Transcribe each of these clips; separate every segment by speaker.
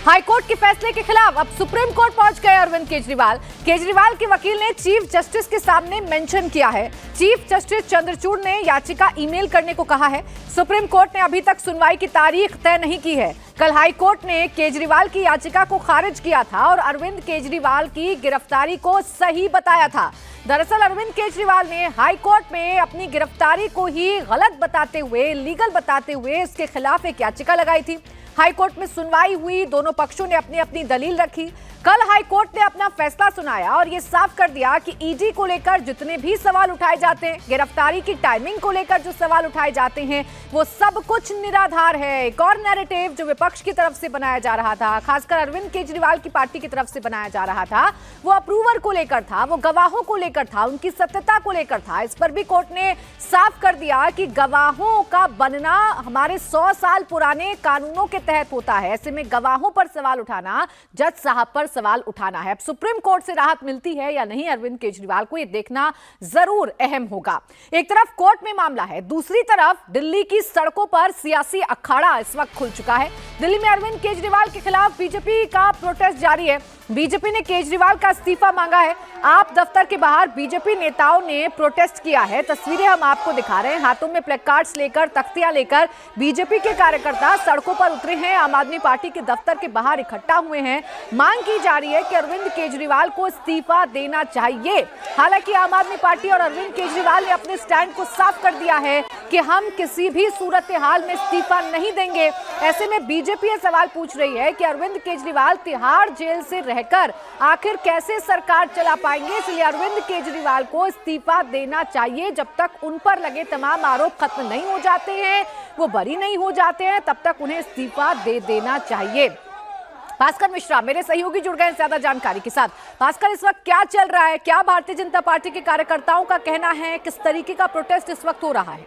Speaker 1: High court के फैसले के खिलाफ अब सुप्रीम कोर्ट पहुंच गए अरविंद केजरीवाल। केजरीवाल के वकील ने चीफ जस्टिस के सामने मेंशन किया है। चीफ जस्टिस चंद्रचूड़ ने याचिका ईमेल करने को कहा है। सुप्रीम कोर्ट ने अभी तक सुनवाई की तारीख तय नहीं की है। कल हाईकोर्ट ने केजरीवाल की याचिका को खारिज किया था और अरविंद केजरीवाल की गिरफ्तारी को सही बताया था। दरअसल अरविंद केजरीवाल ने हाईकोर्ट में अपनी गिरफ्तारी को ही गलत बताते हुए, लीगल बताते हुए इसके खिलाफ एक याचिका लगाई थी। हाईकोर्ट में सुनवाई हुई, दोनों पक्षों ने अपनी अपनी दलील रखी। कल हाईकोर्ट ने अपना फैसला सुनाया और ये साफ कर दिया कि ईडी को लेकर जितने भी सवाल उठाए जाते हैं, गिरफ्तारी की टाइमिंग को लेकर जो सवाल उठाए जाते हैं, वो सब कुछ निराधार है। एक और नैरेटिव जो विपक्ष की तरफ से बनाया जा रहा था, खासकर अरविंद केजरीवाल की पार्टी की तरफ से बनाया जा रहा था, वो अप्रूवर को लेकर था, वो गवाहों को लेकर था, उनकी सत्यता को लेकर था। इस पर भी कोर्ट ने साफ कर दिया कि गवाहों का बनना हमारे 100 साल पुराने कानूनों के तहत होता है। ऐसे में गवाहों पर सवाल उठाना, जज साहब पर सवाल उठाना है। अब सुप्रीम कोर्ट से राहत मिलती है या नहीं अरविंद केजरीवाल को, यह देखना जरूर अहम होगा। एक तरफ कोर्ट में मामला है, दूसरी तरफ दिल्ली की सड़कों पर सियासी अखाड़ा इस वक्त खुल चुका है। दिल्ली में अरविंद केजरीवाल के खिलाफ बीजेपी का प्रोटेस्ट जारी है। बीजेपी ने केजरीवाल का इस्तीफा मांगा है। आप दफ्तर के बाहर बीजेपी नेताओं ने प्रोटेस्ट किया है। तस्वीरें हम आपको दिखा रहे हैं। हाथों में प्लेकार्ड्स लेकर, तख्तियां लेकर बीजेपी के कार्यकर्ता सड़कों पर उतरे हैं। आम आदमी पार्टी के दफ्तर के बाहर इकट्ठा हुए हैं। मांग की जा रही है कि अरविंद केजरीवाल को इस्तीफा देना चाहिए। हालांकि आम आदमी पार्टी और अरविंद केजरीवाल ने अपने स्टैंड को साफ कर दिया है कि हम किसी भी सूरत हाल में इस्तीफा नहीं देंगे। ऐसे में बीजेपी ये सवाल पूछ रही है कि अरविंद केजरीवाल तिहाड़ जेल से रहकर आखिर कैसे सरकार चला पाएंगे। इसलिए अरविंद केजरीवाल को इस्तीफा देना चाहिए। जब तक उन पर लगे तमाम आरोप खत्म नहीं हो जाते हैं, वो बरी नहीं हो जाते हैं, तब तक उन्हें इस्तीफा दे देना चाहिए। भास्कर मिश्रा मेरे सहयोगी जुड़ गए ज्यादा जानकारी के साथ। भास्कर, इस वक्त क्या चल रहा है? क्या भारतीय जनता पार्टी के कार्यकर्ताओं का कहना है? किस तरीके का प्रोटेस्ट इस वक्त हो रहा है?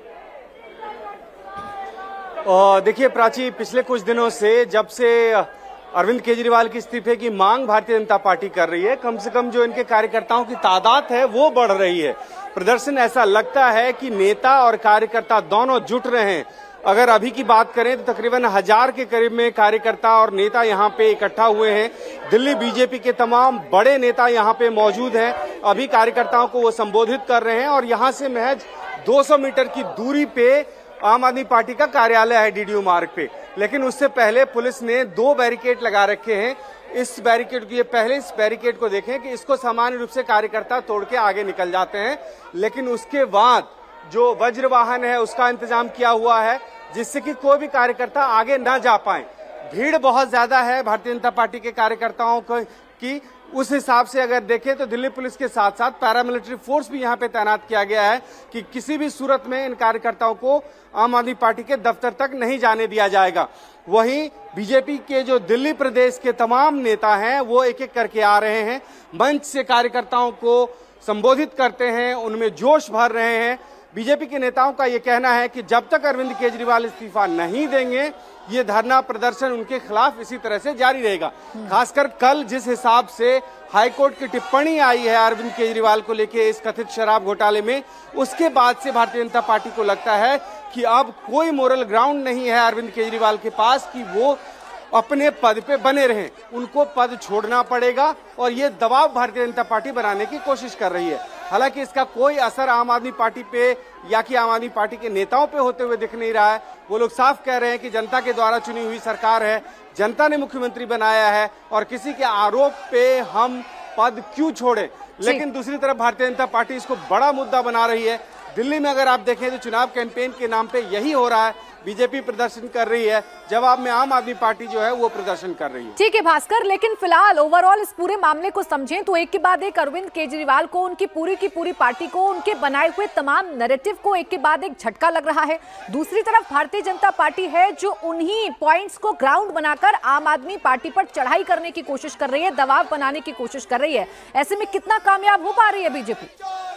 Speaker 2: देखिए प्राची, पिछले कुछ दिनों से जब से अरविंद केजरीवाल की इस्तीफे की मांग भारतीय जनता पार्टी कर रही है, कम से कम जो इनके कार्यकर्ताओं की तादाद है वो बढ़ रही है। प्रदर्शन ऐसा लगता है कि नेता और कार्यकर्ता दोनों जुट रहे हैं। अगर अभी की बात करें तो तकरीबन 1000 के करीब में कार्यकर्ता और नेता यहाँ पे इकट्ठा हुए हैं। दिल्ली बीजेपी के तमाम बड़े नेता यहाँ पे मौजूद हैं। अभी कार्यकर्ताओं को वो संबोधित कर रहे हैं और यहाँ से महज 200 मीटर की दूरी पे आम आदमी पार्टी का कार्यालय है डीडीयू मार्ग पे। लेकिन उससे पहले पुलिस ने 2 बैरिकेड लगा रखे हैं। इस बैरिकेड की पहले इस बैरिकेड को देखें कि इसको सामान्य रूप से कार्यकर्ता तोड़ के आगे निकल जाते हैं, लेकिन उसके बाद जो वज्र वाहन है उसका इंतजाम किया हुआ है जिससे कि कोई भी कार्यकर्ता आगे न जा पाए। भीड़ बहुत ज्यादा है भारतीय जनता पार्टी के कार्यकर्ताओं की। उस हिसाब से अगर देखें तो दिल्ली पुलिस के साथ साथ पैरामिलिट्री फोर्स भी यहाँ पे तैनात किया गया है कि किसी भी सूरत में इन कार्यकर्ताओं को आम आदमी पार्टी के दफ्तर तक नहीं जाने दिया जाएगा। वहीं बीजेपी के जो दिल्ली प्रदेश के तमाम नेता हैं वो एक एक करके आ रहे हैं, मंच से कार्यकर्ताओं को संबोधित करते हैं, उनमें जोश भर रहे हैं। बीजेपी के नेताओं का ये कहना है कि जब तक अरविंद केजरीवाल इस्तीफा नहीं देंगे, ये धरना प्रदर्शन उनके खिलाफ इसी तरह से जारी रहेगा। खासकर कल जिस हिसाब से हाईकोर्ट की टिप्पणी आई है अरविंद केजरीवाल को लेके इस कथित शराब घोटाले में, उसके बाद से भारतीय जनता पार्टी को लगता है कि अब कोई मोरल ग्राउंड नहीं है अरविंद केजरीवाल के पास कि वो अपने पद पे बने रहें। उनको पद छोड़ना पड़ेगा और ये दबाव भारतीय जनता पार्टी बनाने की कोशिश कर रही है। हालांकि इसका कोई असर आम आदमी पार्टी पे या कि आम आदमी पार्टी के नेताओं पे होते हुए दिख नहीं रहा है। वो लोग साफ कह रहे हैं कि जनता के द्वारा चुनी हुई सरकार है, जनता ने मुख्यमंत्री बनाया है और किसी के आरोप पे हम पद क्यों छोड़े। लेकिन दूसरी तरफ भारतीय जनता पार्टी इसको बड़ा मुद्दा बना रही है। दिल्ली में अगर आप देखें तो चुनाव कैंपेन के नाम पे यही हो रहा है। बीजेपी प्रदर्शन कर रही है, जवाब में आम आदमी पार्टी जो है वो प्रदर्शन कर रही है।
Speaker 1: ठीक है भास्कर, लेकिन फिलहाल ओवरऑल इस पूरे मामले को समझें तो एक के बाद एक अरविंद केजरीवाल को, उनकी पूरी पार्टी को, उनके बनाए हुए तमाम नैरेटिव को एक के बाद एक झटका लग रहा है। दूसरी तरफ भारतीय जनता पार्टी है जो उन्हीं पॉइंट्स को ग्राउंड बनाकर आम आदमी पार्टी पर चढ़ाई करने की कोशिश कर रही है, दबाव बनाने की कोशिश कर रही है। ऐसे में कितना कामयाब हो पा रही है बीजेपी?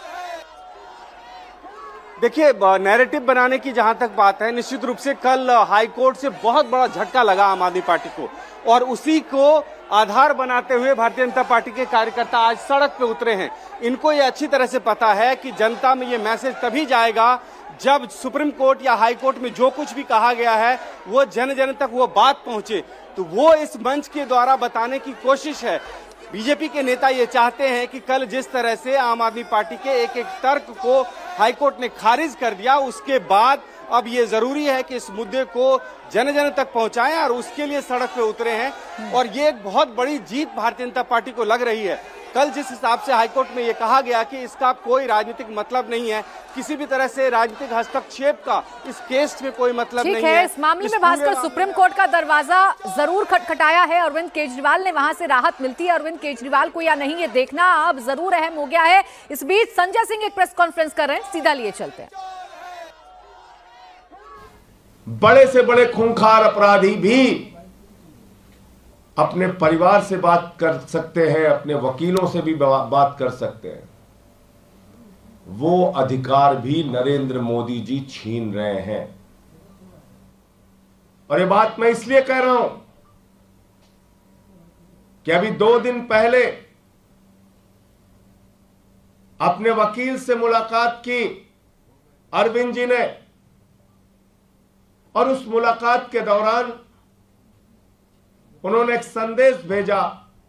Speaker 2: देखिए, नैरेटिव बनाने की जहां तक बात है, निश्चित रूप से कल हाईकोर्ट से बहुत बड़ा झटका लगा आम आदमी पार्टी को और उसी को आधार बनाते हुए भारतीय जनता पार्टी के कार्यकर्ता आज सड़क पे उतरे हैं। इनको ये अच्छी तरह से पता है कि जनता में ये मैसेज तभी जाएगा जब सुप्रीम कोर्ट या हाई कोर्ट में जो कुछ भी कहा गया है वो जन जन तक वो बात पहुंचे, तो वो इस मंच के द्वारा बताने की कोशिश है। बीजेपी के नेता ये चाहते हैं कि कल जिस तरह से आम आदमी पार्टी के एक एक तर्क को हाईकोर्ट ने खारिज कर दिया, उसके बाद अब ये जरूरी है कि इस मुद्दे को जन जन तक पहुंचाएं और उसके लिए सड़क पे उतरे हैं। और ये एक बहुत बड़ी जीत भारतीय जनता पार्टी को लग रही है। कल जिस हिसाब से हाईकोर्ट में ये कहा गया कि इसका कोई राजनीतिक मतलब नहीं है, किसी भी तरह से राजनीतिक हस्तक्षेप का इस केस में कोई मतलब नहीं है।
Speaker 1: इस मामले में भास्कर सुप्रीम कोर्ट का दरवाजा जरूर खटखटाया है। अरविंद केजरीवाल ने वहां से राहत मिलती है अरविंद केजरीवाल को या नहीं, ये देखना अब जरूर अहम हो गया है। इस बीच संजय सिंह एक प्रेस कॉन्फ्रेंस कर रहे हैं, सीधा लिए चलते हैं।
Speaker 3: बड़े से बड़े खूंखार अपराधी भी अपने परिवार से बात कर सकते हैं, अपने वकीलों से भी बात कर सकते हैं। वो अधिकार भी नरेंद्र मोदी जी छीन रहे हैं। और ये बात मैं इसलिए कह रहा हूं कि अभी 2 दिन पहले अपने वकील से मुलाकात की अरविंद जी ने, और उस मुलाकात के दौरान उन्होंने एक संदेश भेजा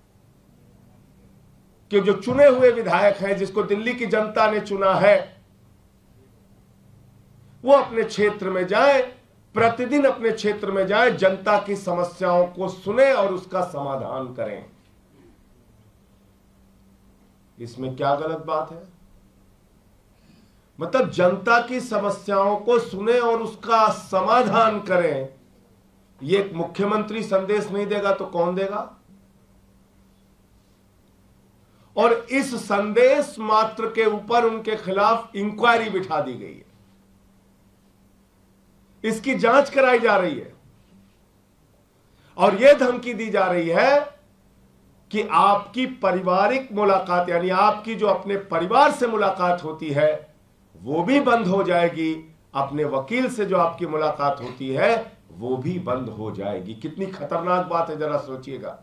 Speaker 3: कि जो चुने हुए विधायक हैं, जिसको दिल्ली की जनता ने चुना है, वो अपने क्षेत्र में जाए, प्रतिदिन अपने क्षेत्र में जाए, जनता की समस्याओं को सुने और उसका समाधान करें। इसमें क्या गलत बात है? मतलब जनता की समस्याओं को सुने और उसका समाधान करें। ये एक मुख्यमंत्री संदेश नहीं देगा तो कौन देगा? और इस संदेश मात्र के ऊपर उनके खिलाफ इंक्वायरी बिठा दी गई है, इसकी जांच कराई जा रही है और यह धमकी दी जा रही है कि आपकी पारिवारिक मुलाकात, यानी आपकी जो अपने परिवार से मुलाकात होती है, वो भी बंद हो जाएगी। अपने वकील से जो आपकी मुलाकात होती है वो भी बंद हो जाएगी। कितनी खतरनाक बात है, जरा सोचिएगा।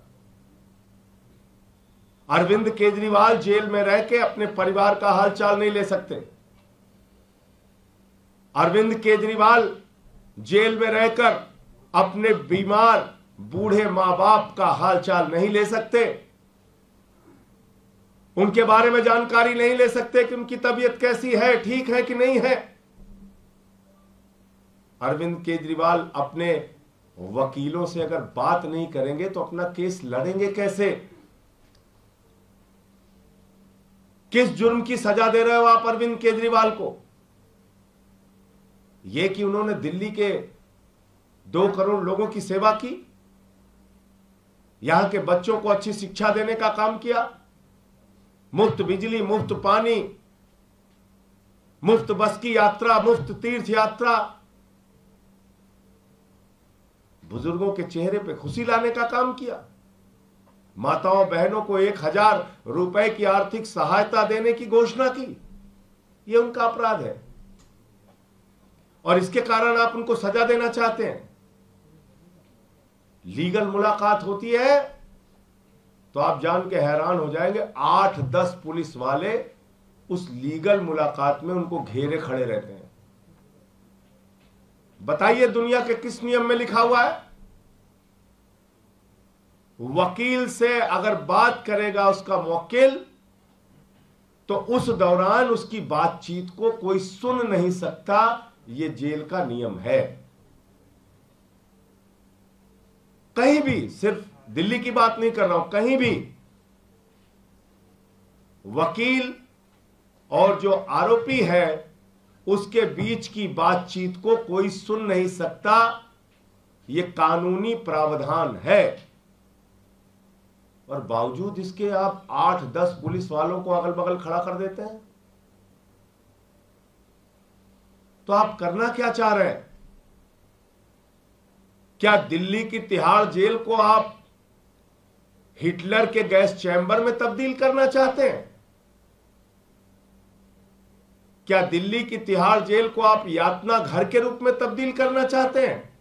Speaker 3: अरविंद केजरीवाल जेल में रह के अपने परिवार का हालचाल नहीं ले सकते। अरविंद केजरीवाल जेल में रहकर अपने बीमार बूढ़े मां बाप का हालचाल नहीं ले सकते, उनके बारे में जानकारी नहीं ले सकते कि उनकी तबीयत कैसी है, ठीक है कि नहीं है। अरविंद केजरीवाल अपने वकीलों से अगर बात नहीं करेंगे तो अपना केस लड़ेंगे कैसे? किस जुर्म की सजा दे रहे हो आप अरविंद केजरीवाल को? यह कि उन्होंने दिल्ली के 2 करोड़ लोगों की सेवा की, यहां के बच्चों को अच्छी शिक्षा देने का काम किया, मुफ्त बिजली, मुफ्त पानी, मुफ्त बस की यात्रा, मुफ्त तीर्थ यात्रा, बुजुर्गों के चेहरे पे खुशी लाने का काम किया, माताओं बहनों को 1000 रुपए की आर्थिक सहायता देने की घोषणा की। यह उनका अपराध है और इसके कारण आप उनको सजा देना चाहते हैं। लीगल मुलाकात होती है तो आप जान के हैरान हो जाएंगे, 8-10 पुलिस वाले उस लीगल मुलाकात में उनको घेरे खड़े रहते हैं। बताइए दुनिया के किस नियम में लिखा हुआ है? वकील से अगर बात करेगा उसका मुवक्किल तो उस दौरान उसकी बातचीत को कोई सुन नहीं सकता। यह जेल का नियम है। कहीं भी, सिर्फ दिल्ली की बात नहीं कर रहा हूं, कहीं भी वकील और जो आरोपी है उसके बीच की बातचीत को कोई सुन नहीं सकता। यह कानूनी प्रावधान है और बावजूद इसके आप 8-10 पुलिस वालों को अगल बगल खड़ा कर देते हैं। तो आप करना क्या चाह रहे हैं? क्या दिल्ली की तिहाड़ जेल को आप हिटलर के गैस चैम्बर में तब्दील करना चाहते हैं? क्या दिल्ली की तिहाड़ जेल को आप यातना घर के रूप में तब्दील करना चाहते हैं?